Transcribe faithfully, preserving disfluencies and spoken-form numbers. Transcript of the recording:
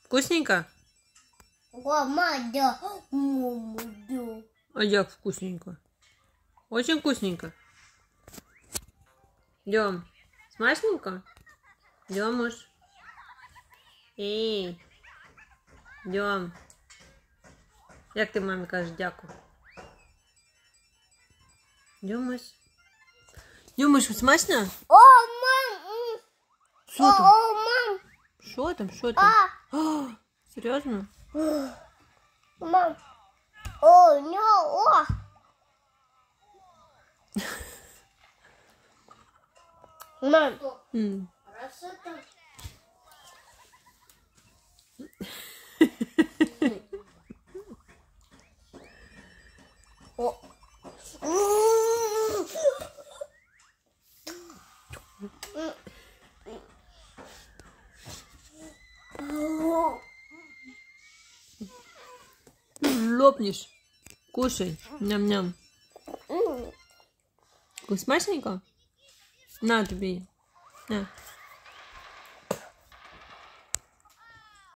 Вкусненько? А як вкусненько? Очень вкусненько. Дем. Смачненько? Демуш. Эй. Дем. Як ти мамі кажеш дякую? Демуш. Демуш, смачно? О, мам! Що О, там? о, мам! Що там? Що там? А! О, серйозно? Мам! О, no, о! Мам! М. О. Лопнешь. Кушай. Ням-ням. Смачненько? На тобі. На.